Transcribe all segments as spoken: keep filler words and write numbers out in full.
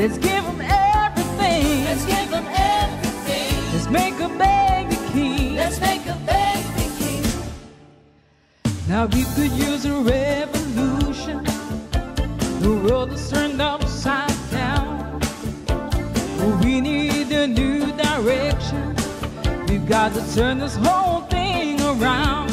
Let's give them everything. Let's give them everything. Let's make a baby king. Let's make a baby king. Now we could use a revolution. The world is turned upside down. We need a new direction. We've got to turn this whole thing around.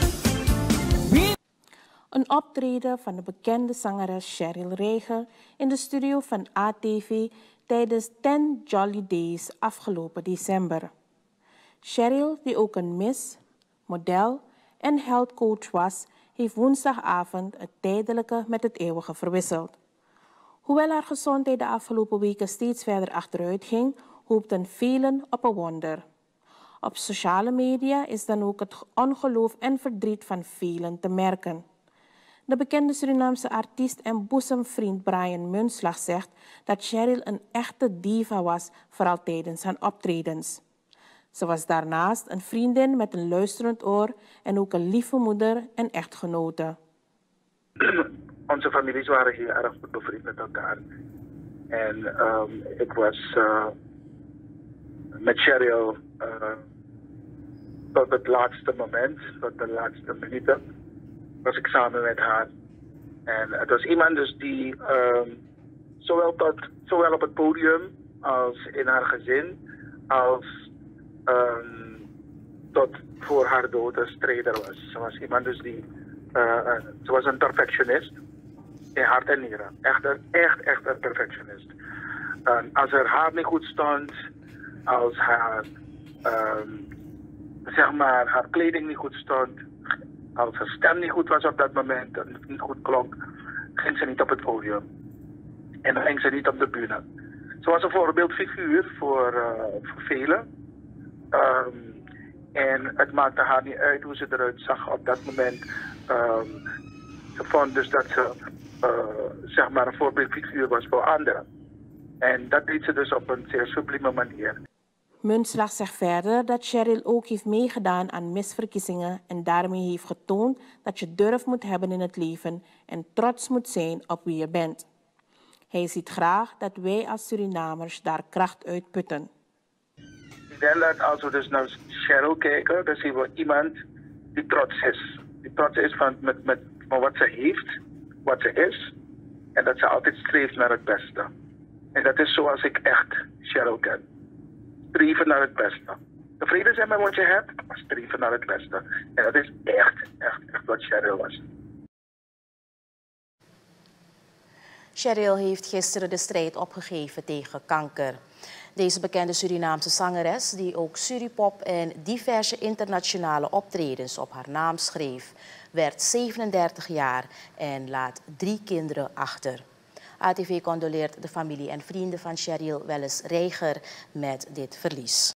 We Een optreden van de bekende zangeres Cheryl Regen in de studio van A T V tijdens ten Jolly Days afgelopen december. Cheryl, die ook een miss, model en healthcoach was, heeft woensdagavond het tijdelijke met het eeuwige verwisseld. Hoewel haar gezondheid de afgelopen weken steeds verder achteruit ging, hoopten velen op een wonder. Op sociale media is dan ook het ongeloof en verdriet van velen te merken. De bekende Surinaamse artiest en boezemvriend Brian Munslag zegt dat Cheryl een echte diva was, vooral tijdens haar optredens. Ze was daarnaast een vriendin met een luisterend oor en ook een lieve moeder en echtgenote. Onze families waren heel erg goed bevriend met elkaar. En um, ik was uh, met Cheryl uh, tot het laatste moment, tot de laatste minuten, was ik samen met haar. En het was iemand dus die um, zowel, tot, zowel op het podium als in haar gezin, als um, tot voor haar dood een strijder was. Ze was iemand dus die, uh, uh, ze was een perfectionist. In hart en nieren. Echt, echt, echt een perfectionist. Um, als haar haar niet goed stond, als haar, um, zeg maar, haar kleding niet goed stond, als haar stem niet goed was op dat moment, en het niet goed klonk, ging ze niet op het podium. En dan ging ze niet op de bühne. Ze was een voorbeeldfiguur voor, uh, voor velen. Um, en het maakte haar niet uit hoe ze eruit zag op dat moment. Um, ze vond dus dat ze Uh, zeg maar een voorbeeldfiguur was voor anderen. En dat deed ze dus op een zeer sublieme manier. Munslag zegt verder dat Cheryl ook heeft meegedaan aan misverkiezingen en daarmee heeft getoond dat je durf moet hebben in het leven en trots moet zijn op wie je bent. Hij ziet graag dat wij als Surinamers daar kracht uit putten. Ik denk dat als we dus naar Cheryl kijken, dan zien we iemand die trots is. Die trots is van, met, met, van wat ze heeft, wat ze is, en dat ze altijd streeft naar het beste. En dat is zoals ik echt Cheryl ken. Streven naar het beste. Tevreden zijn met wat je hebt, maar streven naar het beste. En dat is echt, echt, echt wat Cheryl was. Cheryl heeft gisteren de strijd opgegeven tegen kanker. Deze bekende Surinaamse zangeres, die ook Suripop en diverse internationale optredens op haar naam schreef, werd zevenendertig jaar en laat drie kinderen achter. A T V condoleert de familie en vrienden van Cheryl Welles Reiger met dit verlies.